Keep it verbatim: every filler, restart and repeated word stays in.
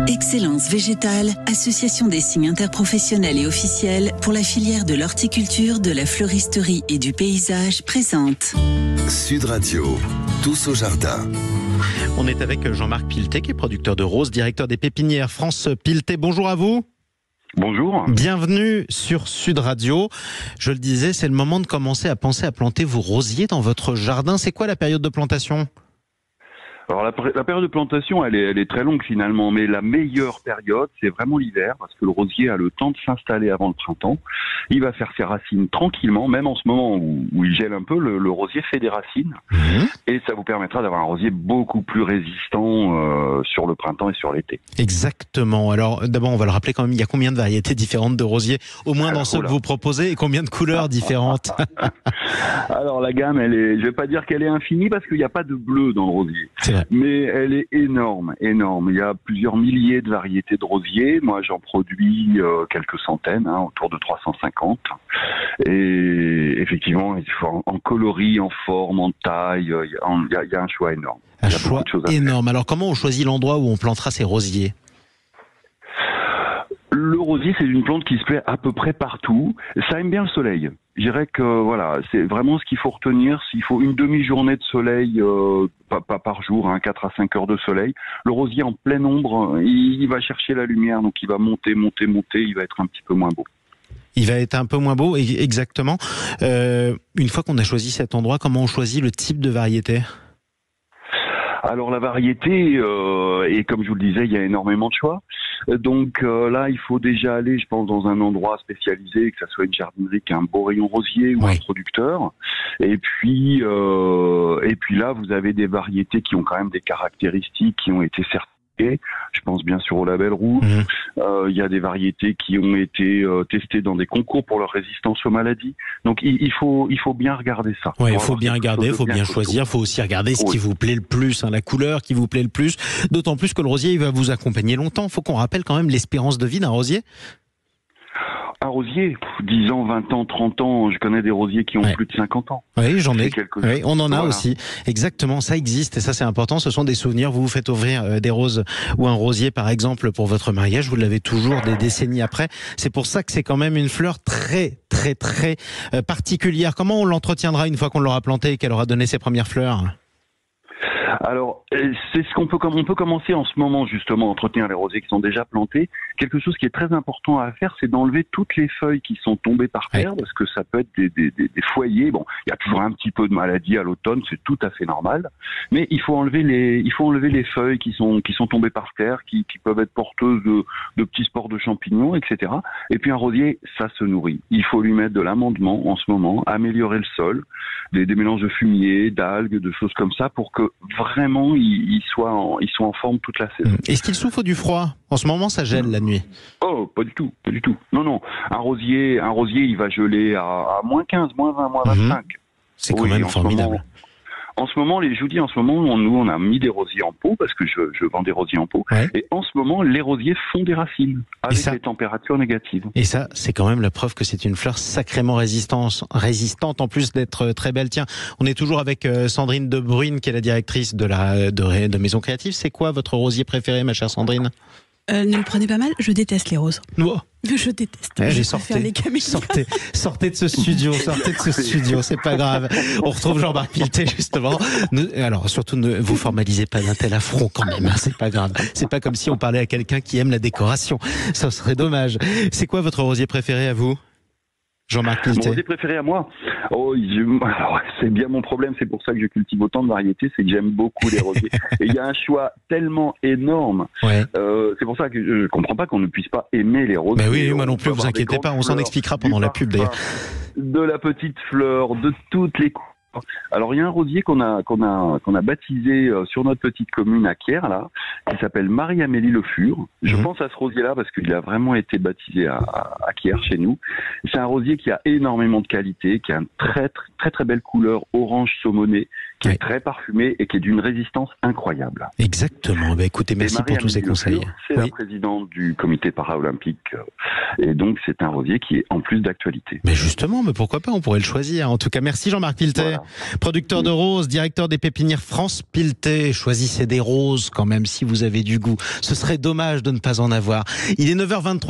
Excellence Végétale, association des signes interprofessionnels et officiels pour la filière de l'horticulture, de la floristerie et du paysage, présente Sud Radio, tous au jardin. On est avec Jean-Marc Piltet, qui est producteur de roses, directeur des pépinières France Piltet. Bonjour à vous. Bonjour. Bienvenue sur Sud Radio. Je le disais, c'est le moment de commencer à penser à planter vos rosiers dans votre jardin. C'est quoi la période de plantation ? Alors la, la période de plantation, elle est, elle est très longue finalement, mais la meilleure période, c'est vraiment l'hiver, parce que le rosier a le temps de s'installer avant le printemps. Il va faire ses racines tranquillement, même en ce moment où, où il gèle un peu, le, le rosier fait des racines, mmh. et ça vous permettra d'avoir un rosier beaucoup plus résistant euh, sur le printemps et sur l'été. Exactement. Alors d'abord, on va le rappeler quand même, il y a combien de variétés différentes de rosiers, au moins Alors, dans ceux que vous proposez, et combien de couleurs différentes? Alors la gamme, elle est, je vais pas dire qu'elle est infinie, parce qu'il n'y a pas de bleu dans le rosier. Mais elle est énorme, énorme. Il y a plusieurs milliers de variétés de rosiers. Moi, j'en produis euh, quelques centaines, hein, autour de trois cent cinquante. Et effectivement, en, en coloris, en forme, en taille, il y a, il y a, il y a un choix énorme. Un choix énorme. Alors, comment on choisit l'endroit où on plantera ces rosiers ? Le rosier, c'est une plante qui se plaît à peu près partout. Ça aime bien le soleil. Je dirais que voilà, c'est vraiment ce qu'il faut retenir. S'il faut une demi-journée de soleil, euh, pas, pas par jour, hein, quatre à cinq heures de soleil, le rosier en pleine ombre, il, il va chercher la lumière, donc il va monter, monter, monter, il va être un petit peu moins beau. Il va être un peu moins beau, exactement. Euh, une fois qu'on a choisi cet endroit, comment on choisit le type de variété ? Alors la variété, euh, et comme je vous le disais, il y a énormément de choix. Donc euh, là, il faut déjà aller, je pense, dans un endroit spécialisé, que ça soit une jardinerie qui a un beau rayon rosier ou oui. un producteur. Et puis, euh, et puis là, vous avez des variétés qui ont quand même des caractéristiques qui ont été certifiées. Je pense bien sûr au label rouge. Mmh. Euh, il y a des variétés qui ont été euh, testées dans des concours pour leur résistance aux maladies. Donc il, il faut il faut bien regarder ça. Oui, il faut bien regarder, il faut bien choisir, il faut aussi regarder ce oui. qui vous plaît le plus, hein, la couleur qui vous plaît le plus. D'autant plus que le rosier il va vous accompagner longtemps. Il faut qu'on rappelle quand même l'espérance de vie d'un rosier. Un rosier, dix ans, vingt ans, trente ans, je connais des rosiers qui ont ouais. plus de cinquante ans. Oui, j'en ai. Oui, on en a voilà. aussi. Exactement, ça existe et ça c'est important. Ce sont des souvenirs. Vous vous faites ouvrir des roses ou un rosier par exemple pour votre mariage. Vous l'avez toujours des décennies après. C'est pour ça que c'est quand même une fleur très, très, très particulière. Comment on l'entretiendra une fois qu'on l'aura plantée et qu'elle aura donné ses premières fleurs ? Alors, c'est ce qu'on peut, on peut commencer en ce moment justement à entretenir les rosiers qui sont déjà plantés. Quelque chose qui est très important à faire, c'est d'enlever toutes les feuilles qui sont tombées par terre, ouais. parce que ça peut être des, des, des, des foyers. Bon, il y a toujours un petit peu de maladie à l'automne, c'est tout à fait normal. Mais il faut enlever les, il faut enlever les feuilles qui sont qui sont tombées par terre, qui, qui peuvent être porteuses de, de petits spores de champignons, et cetera. Et puis un rosier, ça se nourrit. Il faut lui mettre de l'amendement en ce moment, améliorer le sol, des, des mélanges de fumier, d'algues, de choses comme ça, pour que vraiment, ils soient en, ils soient en forme toute la saison. Est-ce qu'il souffre du froid ? En ce moment, ça gèle la nuit. Oh, pas du tout, pas du tout. Non, non. Un rosier, un rosier, il va geler à, à moins quinze, moins vingt, moins vingt-cinq. Mmh. C'est quand oui, même formidable. En ce moment, les, je vous dis, en ce moment, on, nous, on a mis des rosiers en pot, parce que je, je vends des rosiers en pot. Ouais. Et en ce moment, les rosiers font des racines, avec ça, les températures négatives. Et ça, c'est quand même la preuve que c'est une fleur sacrément résistante, résistante en plus d'être très belle. Tiens, on est toujours avec Sandrine De Bruyne, qui est la directrice de la de, de Maison Créative. C'est quoi votre rosier préféré, ma chère Sandrine ? Euh, ne le prenez pas mal, je déteste les roses. Oh. Je déteste. Ouais, je sortez, les sortez, sortez de ce studio, sortez de ce studio, c'est pas grave. On retrouve Jean-Marc Piltet justement. Ne, alors surtout ne vous formalisez pas d'un tel affront quand même, hein, c'est pas grave. C'est pas comme si on parlait à quelqu'un qui aime la décoration. Ça serait dommage. C'est quoi votre rosier préféré à vous ? Jean-Marc Piltet. Mon rosier préféré à moi, oh, je, alors, c'est bien mon problème, c'est pour ça que je cultive autant de variétés, c'est que j'aime beaucoup les rosiers. Et il y a un choix tellement énorme, ouais. euh, c'est pour ça que je ne comprends pas qu'on ne puisse pas aimer les rosiers. Ben oui, moi non plus, vous inquiétez pas, on s'en expliquera pendant la pub d'ailleurs. De la petite fleur, de toutes les couleurs. Alors il y a un rosier qu'on a qu'on a qu'on a baptisé euh, sur notre petite commune à Kier là, qui s'appelle Marie-Amélie Le Fur. Je mmh. pense à ce rosier là parce qu'il a vraiment été baptisé à, à, à Kier chez nous. C'est un rosier qui a énormément de qualité, qui a une très très très, très belle couleur orange saumonée, qui Oui. est très parfumé et qui est d'une résistance incroyable. Exactement. Bah, écoutez, merci Et pour tous ces Marie-Amélie conseils. Lefleur, C'est Oui. la présidente du comité paralympique. euh, Et donc, c'est un rosier qui est en plus d'actualité. Mais justement, mais pourquoi pas, on pourrait le choisir. En tout cas, merci Jean-Marc Piltet, Voilà. producteur de roses, directeur des pépinières France Piltet. Choisissez des roses quand même si vous avez du goût. Ce serait dommage de ne pas en avoir. Il est neuf heures vingt-trois.